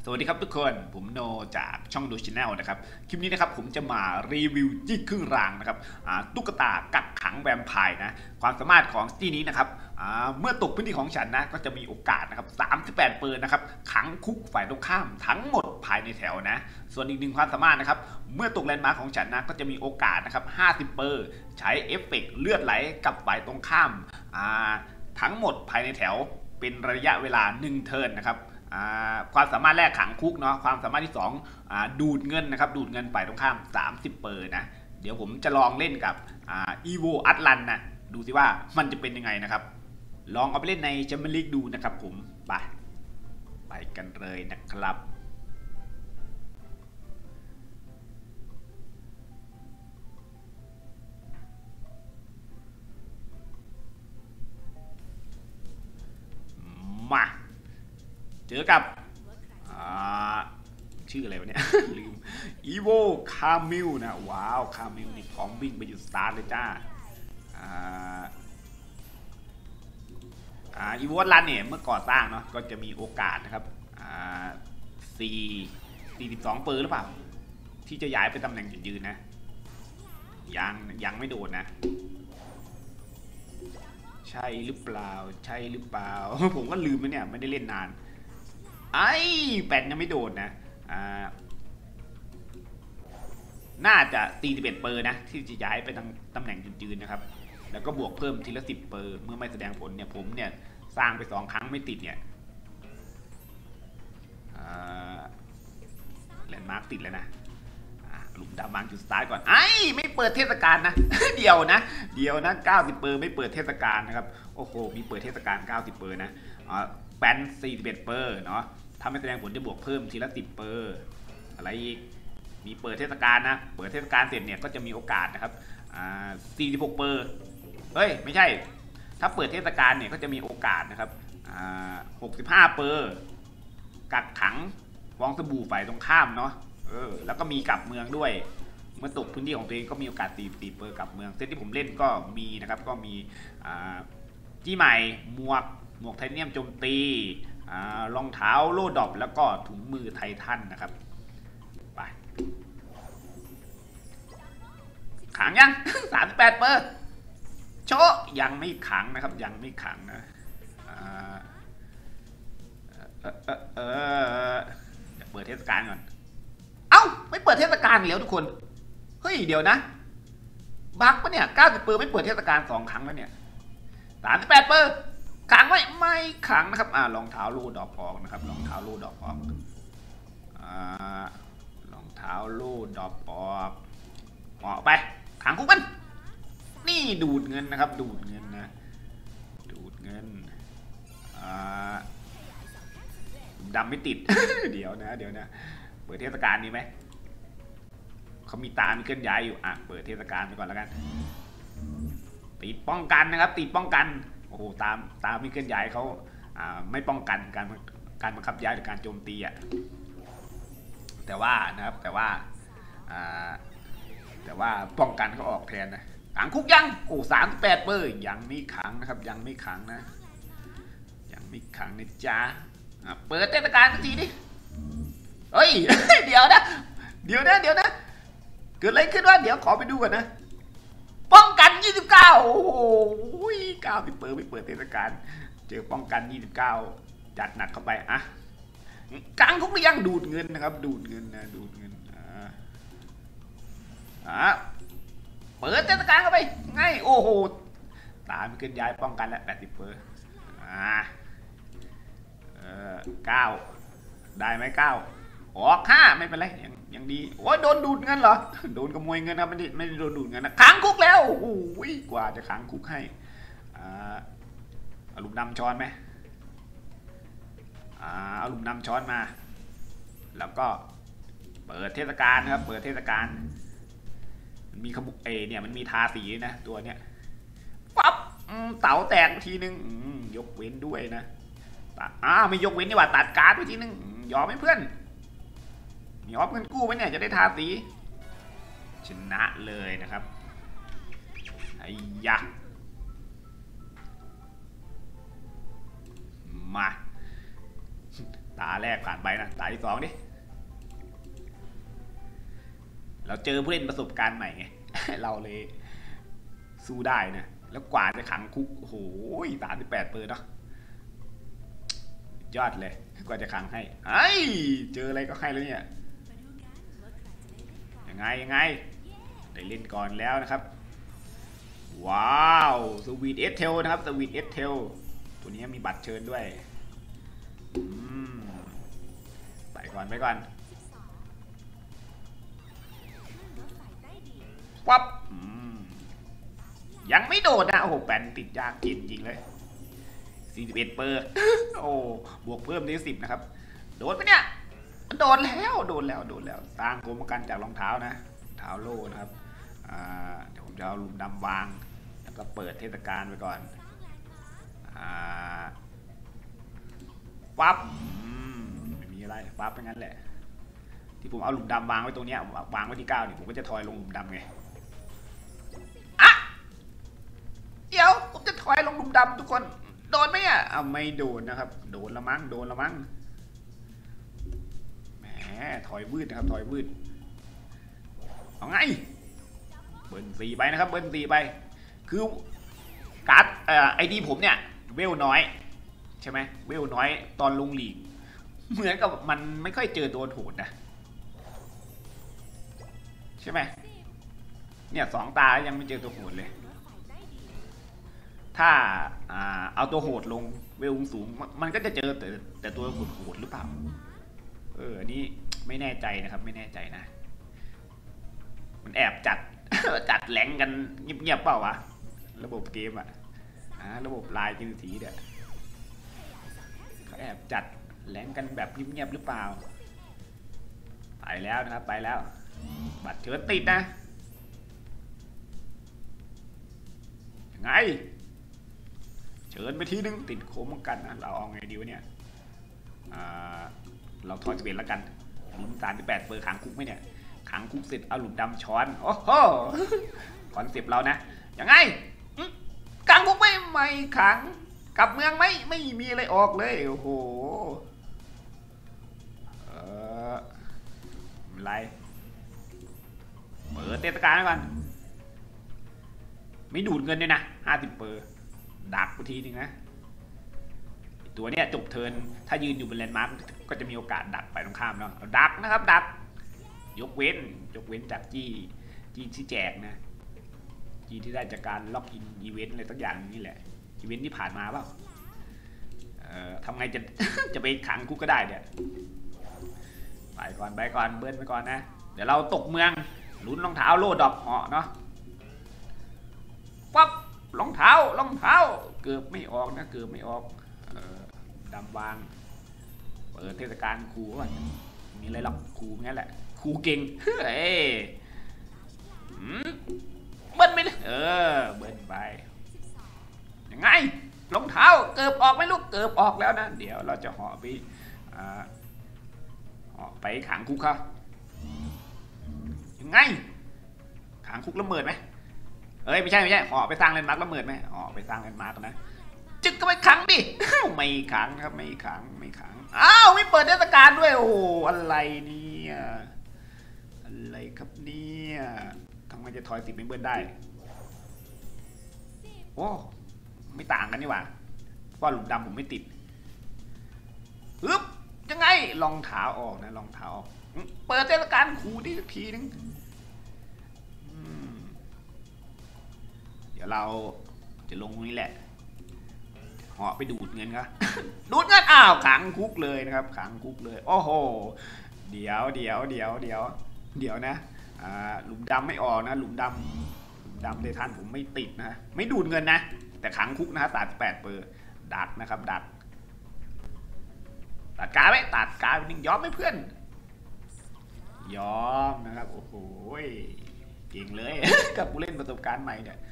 สวัสดีครับทุกคนผมโนจากช่องดูชาแนลนะครับคลิปนี้นะครับผมจะมารีวิวจี้ครึ่งรางนะครับตุ๊กตากักขังแวมไพร์นะความสามารถของจี้นี้นะครับเมื่อตกพื้นที่ของฉันนะก็จะมีโอกาสนะครับ38เปอร์นะครับขังคุกฝ่ายตรงข้ามทั้งหมดภายในแถวนะส่วนอีกหนึ่งความสามารถนะครับเมื่อตกแลนด์มาร์คของฉันนะก็จะมีโอกาสนะครับ50เปอร์ใช้เอฟเฟกต์เลือดไหลกับฝ่ายตรงข้ามทั้งหมดภายในแถวเป็นระยะเวลา1เทิร์นนะครับความสามารถแรกขังคุกเนาะความสามารถที่2ดูดเงินนะครับดูดเงินฝ่ายตรงข้าม30เปอร์นะเดี๋ยวผมจะลองเล่นกับอีโวอัตลันนะดูสิว่ามันจะเป็นยังไงนะครับลองเอาไปเล่นในแชมเปี้ยนลีกดูนะครับผมไปกันเลยนะครับมาเจอกับชื่ออะไรวะเนี่ย ลืมอีโวคามิลนะว้าวคามิลนี่พร้อมวิ่งไปอยู่สตาร์ทเลยจ้าอีโวลันเนี่ยเมื่อก่อสร้างเนาะก็จะมีโอกาสนะครับ42เปอร์หรือเปล่าที่จะย้ายไปตำแหน่งยืนนะยังไม่โดนนะใช่หรือเปล่าใช่หรือเปล่า ผมก็ลืมไปเนี่ยไม่ได้เล่นนานไอ้แปดยังไม่โดนนะน่าจะ41เปอร์นะที่จะย้ายไปตำแหน่งยืนนะครับแล้วก็บวกเพิ่มทีละ10เปอร์เมื่อไม่แสดงผลเนี่ยผมเนี่ยสร้างไป2ครั้งไม่ติดเนี่ยแลนด์มาร์กติดแล้วนะหลุมดำวางจุดสตาร์ทก่อนไอ้ไม่เปิดเทศกาลนะ เดียวนะ90เปอร์ไม่เปิดเทศกาลนะครับโอ้โหมีเปิดเทศกาล90เปอร์นะแปน41เปอร์เนาะถ้าไม่แสดงผลจะบวกเพิ่มทีละ10เปอร์อะไรอีกมีเปิดเทศกาลนะเปิดเทศกาลเสร็จเนี่ยก็จะมีโอกาสนะครับ46เปอร์เฮ้ยไม่ใช่ถ้าเปิดเทศกาลเนี่ยก็จะมีโอกาสนะครับ65เปอร์กักขังฟองสบู่ฝ่ายตรงข้ามเนาะแล้วก็มีกลับเมืองด้วยเมื่อตกพื้นที่ของตัวเองก็มีโอกาส44เปอร์กลับเมืองเซตที่ผมเล่นก็มีนะครับก็มีจี้ใหม่หมวกไทเทเนียมโจมตีรองเท้าโล่ดอบแล้วก็ถุงมือไททันนะครับไปขังยัง38เปอร์โชยังไม่ขังนะครับยังไม่ขังนะเปิดเทศกาลก่อนเอ้าไม่เปิดเทศกาลแล้วทุกคนเฮ้ยเดี๋ยวนะบั๊กปะเนี่ย90เปอร์ไม่เปิดเทศกาล2ครั้งแล้วเนี่ย38เปอร์ขังไม่ขังนะครับรองเท้าลูดอกออกนะครับรองเท้าลูดอกออกรองเท้าลูดอกออกไปขังคุกมันนี่ดูดเงินนะครับดูดเงินนะดูดเงินดำไม่ติด เดี๋ยวนะเปิดเทศกาลนี้ไหมเขามีตามีเคลื่อนย้ายอยู่เปิดเทศกาลไปก่อนแล้วกันติดป้องกันนะครับติดป้องกันโอ้โหตามมีเคลื่อนย้ายเขาไม่ป้องกันการบังคับย้ายหรือการโจมตีแต่ว่านะครับแต่ว่าป้องกันเขาออกแทนนะขังคุกยังโอ้38เปอร์ยังไม่ขังนะครับยังไม่ขังนะยังไม่ขังนะจ๊ะเปิดเทศกาลสักทีดิเฮ้ย เดี๋ยวนะเกิดอะไรขึ้นวะเดี๋ยวขอไปดูก่อนนะป้องกัน29โอ้โห90เปอร์ไม่เปิดเทศกาลเจอป้องกัน29จัดหนักเข้าไปกลางคุกหรือยังดูดเงินนะครับดูดเงินเปิดเทศกาลเข้าไปง่ายโอ้โหตามเกินย้ายป้องกันแล้ว80เปอร์9ได้ไหม9ออก5ไม่เป็นไรยังดีโอ้ยโดนดูดเงินเหรอโดนขโมยเงินนะไม่ได้โดนดูดเงินนะขังคุกแล้วโอ้ยกว่าจะขังคุกให้เอาลุมนำช้อนไหมเอาลุมนำช้อนมาแล้วก็เปิดเทศกาลนะครับเปิดเทศกาลมีขบุเนี่ยมันมีทาสีนะตัวเนี้ยปั๊บเต๋าแตกทีนึงยกเว้นด้วยนะไม่ยกเว้นนี่ว่าตัดการ์ดไปทีนึงยอมไหมเพื่อนมีออฟเงินกู้ไหมเนี่ยจะได้ทาสีชนะเลยนะครับไอ้ยะมาตตาแรกผ่านไปนะตาที่สองดิเราเจอผู้เล่นประสบการณ์ใหม่ไง เราเลยสู้ได้นะแล้วกว่าจะขังคุกโอ้โห38 เปอร์เนาะยอดเลยกว่าจะขังให้ไอ้เจออะไรก็ให้แล้วเนี่ยยังไงได้เล่นก่อนแล้วนะครับว้าวสวีทเอสเทลนะครับสวีทเอสเทลตัวนี้มีบัตรเชิญด้วยไปก่อนปั๊บยังไม่โดดนะโอ้โหแปนติดยากจริงเลย41 เปอร์โอ้บวกเพิ่มได้10นะครับโดดไหมเนี่ยโดดแล้วสร้างโกมกันจากรองเท้านะเท้าโล่นะครับเดี๋ยวผมจะเอาหลุมดำวางแล้วก็เปิดเทศกาลไปก่อนปั๊บไม่มีอะไรปั๊บเป็นงั้นแหละที่ผมเอาหลุมดำวางไว้ตรงนี้วางไว้ที่9นี่ผมก็จะทอยลงหลุมดำไงเดี๋ยวผมจะถอยลงหลุมดำทุกคนโดนไหมอ่ะไม่โดนนะครับโดนละมั้งแหมถอยวืดนะครับถอยวืดเอาไงเบิร์น4ไปนะครับเบิร์น4ไปคือการ์ดไอดีผมเนี่ยเวลน้อยใช่ไหมเวลน้อยตอนลงลีกเหมือนกับมันไม่ค่อยเจอตัวโหดนะใช่ไหมเนี่ย2 ตายังไม่เจอตัวโหดเลยถ้าเอาตัวโหดลงเวลสูงมันก็จะเจอแต่ตัวโหดหรือเปล่าอันนี้ไม่แน่ใจนะครับไม่แน่ใจนะมันแอบจัดแหลงกันเงียบๆเปล่าวะระบบเกมระบบลายจินสีเด้อเขาแอบจัดแหลงกันแบบเงียบๆหรือเปล่าไปแล้วนะครับไปแล้วบัตรเชิญติดนะยังไงเชิญไปทีนึงติดโค้งกันนะเราเอาไงดีวะเนี่ยเราทอย11แล้วกันหลุม38 เปอร์ขังคุกไหมเนี่ยขังคุกเสร็จเอาหลุมดำช้อนโอ้โหคอนเซปต์เรานะยังไงขังคุกไม่ขังกลับเมืองไม่มีอะไรออกเลยโอ้โหอะไรเปิดเทศกาลก่อนไม่ดูดเงินด้วยนะ50 เปอร์ดักไปทีนึงนะตัวเนี้ยจบเทิร์นถ้ายืนอยู่บนแลนด์มาร์กก็จะมีโอกาสดักไปตรงข้ามเนาะดักนะครับดักยกเว้นจากจี้ที่แจกนะจี้ที่ได้จากการล็อกอินอีเวนต์อะไรสักอย่างนี่แหละอีเวนต์ที่ผ่านมาเปล่าทำไงจะไปขังคุกก็ได้เนี่ยไปก่อนเบิ้ลไปก่อนนะเดี๋ยวเราตกเมืองลุ้นรองเท้าโลดอกเหาะเนาะปั๊บรองเท้าเกือบไม่ออกนะดำวางเปิดเทศกาลครูก่อนมีอะไรหรอกครูงั้นแหละครูเก่งเบิ้ลไปเลยเบิ้ลไปยังไงรองเท้าเกือบออกไหมลูกเกือบออกแล้วนะเดี๋ยวเราจะห่อไปขังคุกเขายังไงขังคุกละเมิดไหมไม่ใช่ห่อไปสร้างแลนด์มาร์กละเมิดไหมห่อไปสร้างแลนด์มาร์กนะจึกก็ไม่ขังดิไม่ขังครับไม่ขังอ้าวไม่เปิดเทศกาลด้วยโอ้โหอะไรเนี่ยอะไรครับเนี่ยทำไมจะทอย10ไม่เบิ้ลได้โอ้ไม่ต่างกันนี่หว่าเพราะหลุมดำผมไม่ติดฮึบยังไงรองเท้าออกนะรองเท้าออกเปิดเทศกาลขู่ที่ทีนึงเดี๋ยวเราจะลงนี้แหละเหาะไปดูดเงินครับดูดเงินอ้าวขังคุกเลยนะครับขังคุกเลยโอ้โหเดี๋ยวนะหลุมดำไม่ออกนะหลุมดำเดทันผมไม่ติดนะไม่ดูดเงินนะแต่ขังคุกนะ38 เปอร์ดักนะครับดักตัดการไว้ตัดการนิ่งยอมไหมเพื่อนยอมนะครับโอ้โหเก่งเลย กับผู้เล่นประสบการณ์ใหม่เนี่ย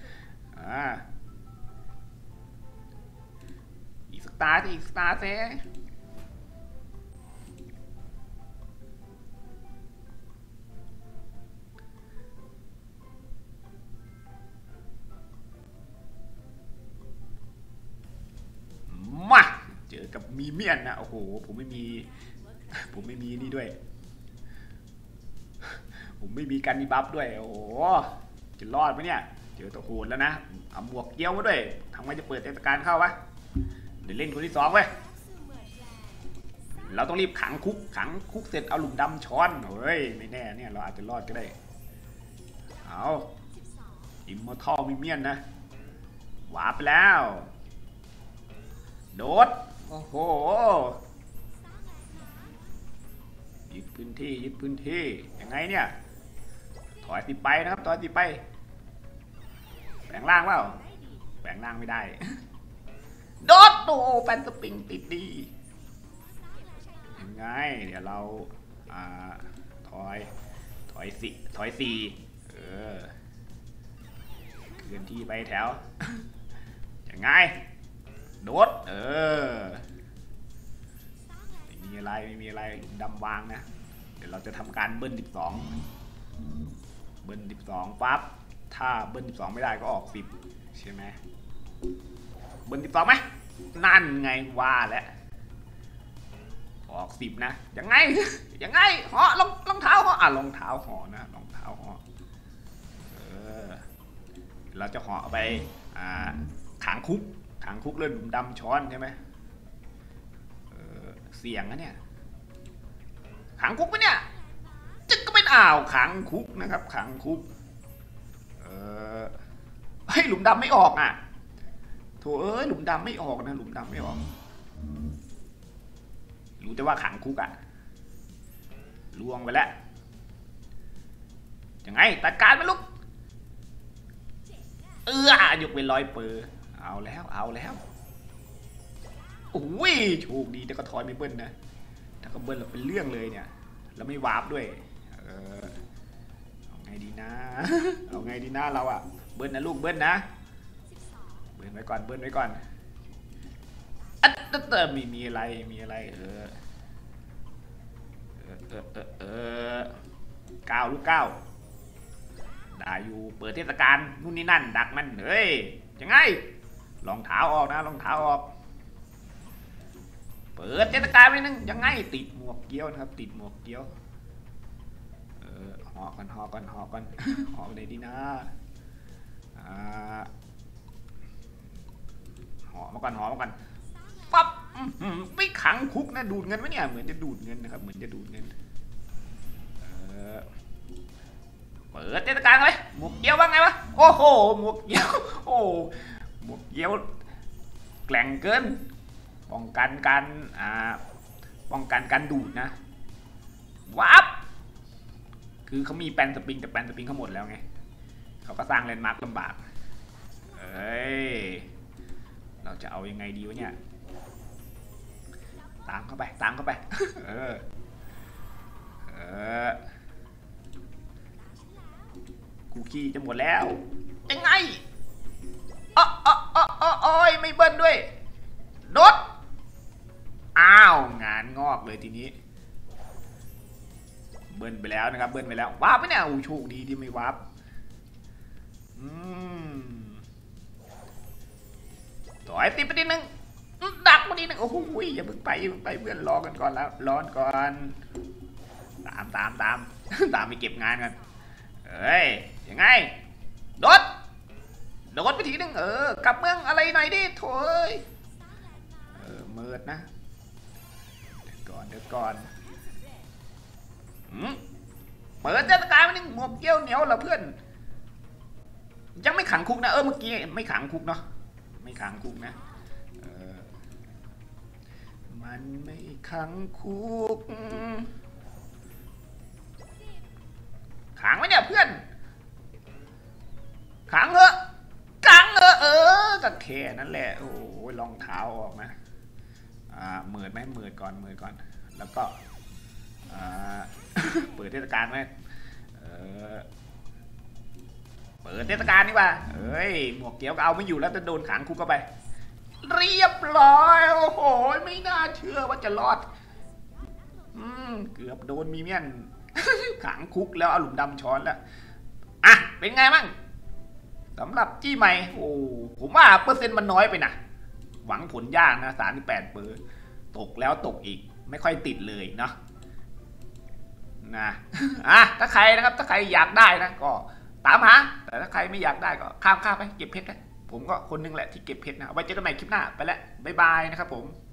อีกสตาร์เซ่มาเจอกับมีเมียนนะโอ้โหผมไม่มีนี่ด้วยผมไม่มีการดีบัฟด้วยโอ้โหจะรอดไหมเนี่ยเจอตัวโหดแล้วนะเอาหมวกเกี้ยวมาด้วยทำไมจะเปิดเทศกาลเข้าวะเดี๋ยวเล่นคนที่2เว้ยเราต้องรีบขังคุกเสร็จเอาหลุมดำช้อนเฮ้ยไม่แน่เนี่ยเราอาจจะรอดก็ได้เอาอิมมอร์ทัลมีเมียนนะหวาไปแล้วโดดโอ้โหยึดพื้นที่ยังไงเนี่ยถอยติดไปนะครับถอยติดไปแปลงล่างเปล่าแปลงล่างไม่ได้โดดโตแปนสปริงติดดียังไงเดี๋ยวเราถอยสี่เคลื่อนที่ไปแถวยังไงโดดไม่มีอะไรดำวางนะเดี๋ยวเราจะทำการเบิ้ล12ปั๊บถ้าเบิ้ล12ไม่ได้ก็ออก10ใช่ไหมเบิ้ล12ไหมนั่นไงว่าแล้วออก10นะยังไงเหาะรองเท้าเหาะรองเท้าเหาะนะรองเท้าเหาะเราจะเหาะไปขังคุกเลื่อนดุมดำช้อนใช่ไหมเสี่ยงนะเนี่ยขังคุกไหมเนี่ยจึงก็เป็นขังคุกนะครับขังคุกให้หลุมดำไม่ออกโถหลุมดำไม่ออกนะหลุมดำไม่ออกรู้แต่ว่าขังคุกล่วงไปแล้วยังไงตัดการมันลุกยกเป็น100 เปอร์เอาแล้วโอ้ยโชคดีแต่ก็ถอยไม่เบิ้ลนะถ้าก็เบิ้ลเราเป็นเรื่องเลยเนี่ยแล้วไม่วาร์ปด้วยเอาไงดีนะเราเบิ้ลนะลูกเบิ้ลนะเบิ้ลไว้ก่อนมีอะไร9 ลูก 9ได้อยู่เปิดเทศกาลนู่นนี่นั่นดักมันเฮ้ยยังไงรองเท้าออกนะรองเท้าออกเปิดเทศกาลไปนึงยังไงติดหมวกเกี้ยวนะครับติดหมวกเกี้ยวห่อก่อนห่อเลยดีนะห่อมาก่อนปั๊บไม่ขังคุกนะดูดเงินไหมเนี่ยเหมือนจะดูดเงินนะครับเหมือนจะดูดเงินเปิดเทศกาลเลยหมวกเกี้ยวว่าไงวะโอ้โหหมวกเกี้ยวหมวกเกี้ยวแกร่งเกินป้องกันการดูดนะวับคือเขามีแปนสปริงแต่แปนสปริงเขาหมดแล้วไงเขาก็สร้างแลนด์มาร์คลำบากเราจะเอายังไงดีวะเนี่ยตามเข้าไปคุกกี้จะหมดแล้วยังไงไม่เบิ้ลด้วยโดดงานงอกเลยทีนี้เบิ้ลไปแล้วนะครับวาร์ปไปเนี่ยโชคดีที่ไม่วาร์ปต่อยติดไปนิดนึงดักมานิดนึงโอ้โหอย่าเพิ่งไปเพื่อนรอกันก่อนแล้วร้อนก่อนตามไปเก็บงานกันยังไงโดดไปทีนึงกลับเมืองอะไรหน่อยดิโถยเมิดนะเดี๋ยวก่อนเปิดเทศกาลไปนึงหมวกเกี้ยวเหนียวเหรอเพื่อนยังไม่ขังคุกนะเมื่อกี้ไม่ขังคุกเนาะไม่ขังคุกนะมันไม่ขังคุกขังไว้เนี่ยเพื่อนขังเหอะก็แค่นั้นแหละโอ้ยรองเท้าออกนะเมิดก่อนแล้วก็เปิดเทศกาลไหมเปิดเทศกาลนี่ว่าหมวกเกี้ยวก็เอาไม่อยู่แล้วจะโดนขังคุกเข้าไปเรียบร้อยโอ้โหไม่น่าเชื่อว่าจะรอดเกือบโดนมีเมียนขังคุกแล้วเอาหลุมดำช้อนแล้วเป็นไงบ้างสำหรับจี้ใหม่ผมว่าเปอร์เซ็นต์มันน้อยไปนะหวังผลยากนะ38 เปอร์ตกแล้วตกอีกไม่ค่อยติดเลยเนาะนะถ้าใครนะครับถ้าใครอยากได้นะก็ตามหาแต่ถ้าใครไม่อยากได้ก็ข้ามไปเก็บเพชรนะผมก็คนนึงแหละที่เก็บเพชรนะเอาไว้เจอกันใหม่คลิปหน้าไปแล้วบ๊ายบายนะครับผม